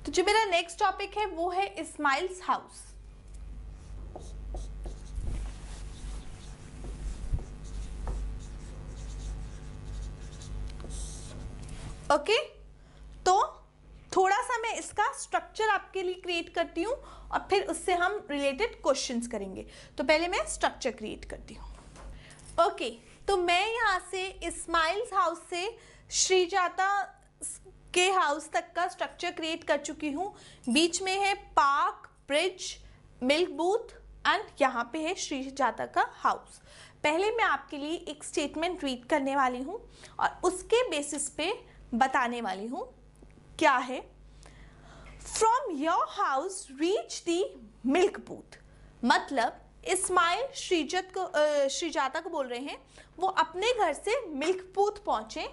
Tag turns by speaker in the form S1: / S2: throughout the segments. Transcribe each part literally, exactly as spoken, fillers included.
S1: तो जो मेरा नेक्स्ट टॉपिक है वो है इस्माइल्स हाउस। ओके, तो थोड़ा सा मैं इसका स्ट्रक्चर आपके लिए क्रिएट करती हूँ और फिर उससे हम रिलेटेड क्वेश्चंस करेंगे। तो पहले मैं स्ट्रक्चर क्रिएट करती हूँ। ओके, तो मैं यहाँ से इस्माइल्स हाउस से श्रीजाता के हाउस तक का स्ट्रक्चर क्रिएट कर चुकी हूँ। बीच में है park, bridge, milk booth and यहाँ पे है श्रीजाता का हाउस। पहले मैं आपके लिए एक स्टेटमेंट रीड करने वाली हूँ और उसके बेसिस पे बताने वाली हूँ क्या है। From your house reach the milk booth, मतलब इस्माइल श्रीजत को श्रीजाता को बोल रहे हैं वो अपने घर से मिल्क बूथ पहुंचे।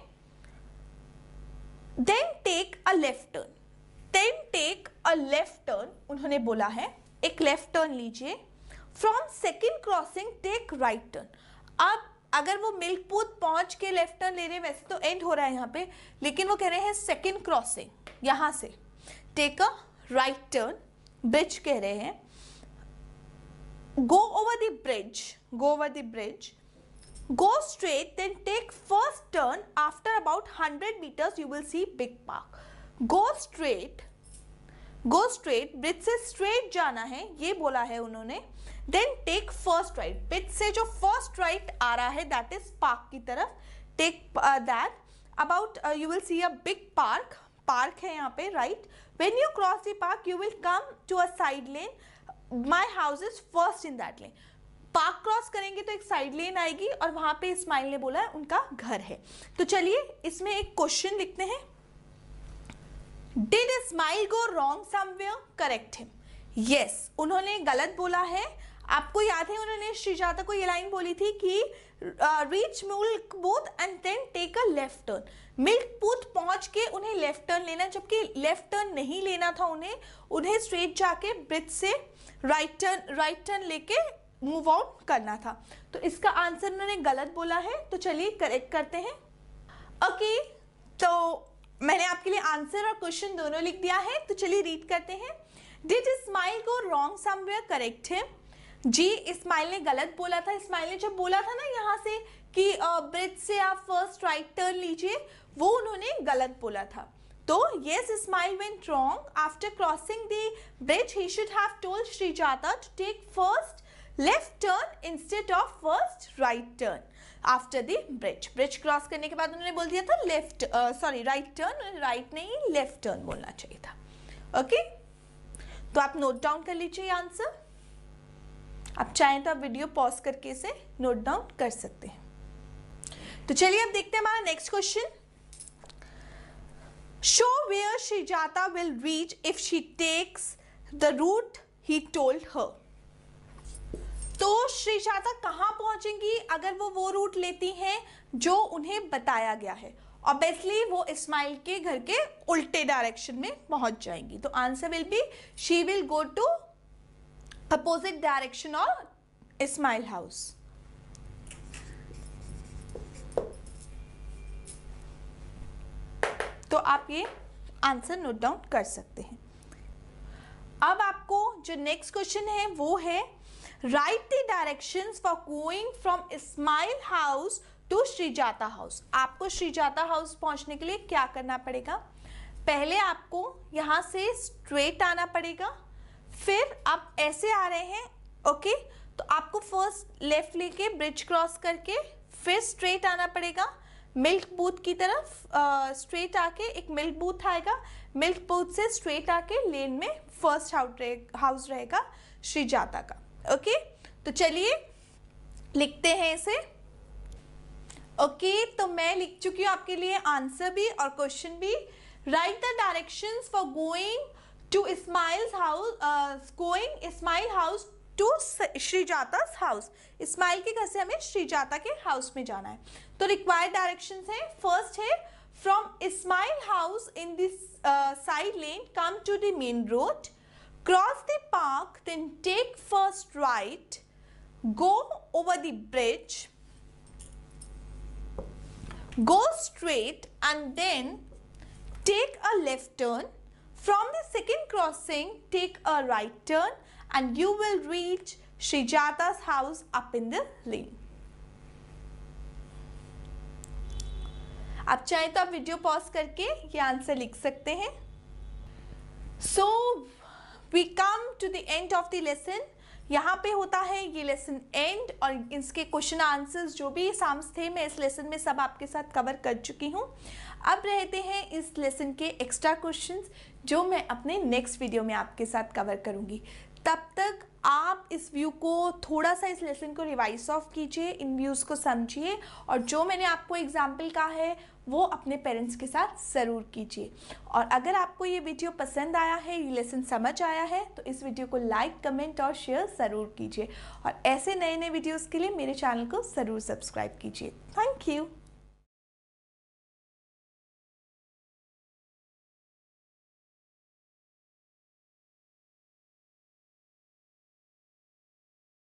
S1: Then take a left turn, then take a left turn उन्होंने बोला है, एक लेफ्ट टर्न लीजिए। From second crossing take right turn. अब अगर वो मिल्क बूथ पहुंच के लेफ्ट टर्न ले रहे हैं, वैसे तो एंड हो रहा है यहाँ पे, लेकिन वो कह रहे हैं सेकेंड क्रॉसिंग यहाँ से take a right turn, bridge कह रहे हैं। Go over the bridge, go over the bridge, go straight, then take first turn, after about hundred meters you will see big park. Go straight, go straight, bridge से straight जाना है ये बोला है उन्होंने। Then take first right, bridge से जो first right आ रहा है दैट इज पार्क की तरफ, take that, about you will see a big park, park है यहाँ पे right. When you cross the park you will come to a side lane, my house is first in that lane. Park cross करेंगे तो एक side लेन आएगी और वहां पे इस्माइल ने बोला है उनका घर है। तो चलिए इसमें एक क्वेश्चन लिखते हैं। Did Ismail go wrong somewhere, correct him. Yes, उन्होंने गलत बोला है। आपको याद है उन्होंने श्रीजाता को ये लाइन बोली थी कि reach milk booth and then take a left turn. Milk booth पहुंच के उन्हें लेफ्ट टर्न लेना, जबकि लेफ्ट टर्न नहीं लेना था उन्हें उन्हें स्ट्रेट जाके ब्रिज से राइट टर्न राइट टर्न लेके मूव आउट करना था। तो इसका आंसर उन्होंने गलत बोला है। तो चलिए करेक्ट करते हैं। ओके, तो मैंने आपके लिए आंसर और क्वेश्चन दोनों लिख दिया है। तो चलिए रीड करते हैं। Did Ismail go wrong somewhere, correct him. जी, इस्माइल ने गलत बोला था। इस्माइल ने जब बोला था ना यहाँ से कि ब्रिज से आप फर्स्ट राइट टर्न लीजिए, वो उन्होंने गलत बोला था। तो yes, Ismail went wrong. After crossing the bridge, he should have told Srijata to take first left turn instead of first right turn after the bridge. Bridge cross करने के बाद उन्होंने बोल दिया था left, sorry right turn, right नहीं left turn बोलना चाहिए था। Okay okay? तो आप नोट डाउन कर लीजिए आंसर। आप चाहें तो आप वीडियो पॉज करके इसे नोट डाउन कर सकते हैं। तो चलिए अब देखते हैं हमारा next question. Show where Srijata will reach if she takes the route he told her. तो श्रीजाता कहाँ पहुंचेंगी अगर वो वो रूट लेती हैं जो उन्हें बताया गया है। ऑब्वियसली वो इस्माइल के घर के उल्टे डायरेक्शन में पहुंच जाएंगी। तो answer will be she will go to opposite direction of Ismail house. तो आप ये आंसर नोट डाउन कर सकते हैं। अब आपको जो नेक्स्ट क्वेश्चन है वो है write the directions for going from Ismail house to Srijata house. आपको श्रीजाता हाउस पहुंचने के लिए क्या करना पड़ेगा? पहले आपको यहां से स्ट्रेट आना पड़ेगा, फिर आप ऐसे आ रहे हैं। ओके, तो आपको फर्स्ट लेफ्ट लेके ब्रिज क्रॉस करके फिर स्ट्रेट आना पड़ेगा मिल्क बूथ की तरफ। स्ट्रेट uh, आके एक मिल्क बूथ आएगा, मिल्क बूथ से स्ट्रेट आके लेन में फर्स्ट हाउस रहेगा श्रीजाता का। ओके, तो चलिए लिखते हैं इसे। ओके, तो मैं लिख चुकी हूँ आपके लिए आंसर भी और क्वेश्चन भी। Write the directions for going to Ismail's house, going Ismail house to श्रीजाता's हाउस। इस्माइल के घर से हमें श्रीजाता के हाउस में जाना है। तो रिक्वायर्ड डायरेक्शंस है, फर्स्ट है from Ismail house in this side lane come to the main road, cross the park, then take first right, go over the bridge, go straight and then take a left turn, From the second crossing, take a right turn and you will reach Srijata's house up in the lane. आप चाहें तो आप video pause करके ये answer लिख सकते हैं. So we come to the end of the lesson. यहाँ पे होता है ये लेसन एंड, और इसके क्वेश्चन आंसर्स जो भी साम्स थे मैं इस लेसन में सब आपके साथ कवर कर चुकी हूँ. अब रहते हैं इस लेसन के एक्स्ट्रा क्वेश्चंस जो मैं अपने नेक्स्ट वीडियो में आपके साथ कवर करूँगी. तब तक आप इस व्यू को थोड़ा सा, इस लेसन को रिवाइज ऑफ कीजिए, इन व्यूज़ को समझिए, और जो मैंने आपको एग्जाम्पल कहा है वो अपने पेरेंट्स के साथ ज़रूर कीजिए. और अगर आपको ये वीडियो पसंद आया है, ये लेसन समझ आया है, तो इस वीडियो को लाइक, कमेंट और शेयर ज़रूर कीजिए. और ऐसे नए नए वीडियोज़ के लिए मेरे चैनल को ज़रूर सब्सक्राइब कीजिए. Thank you.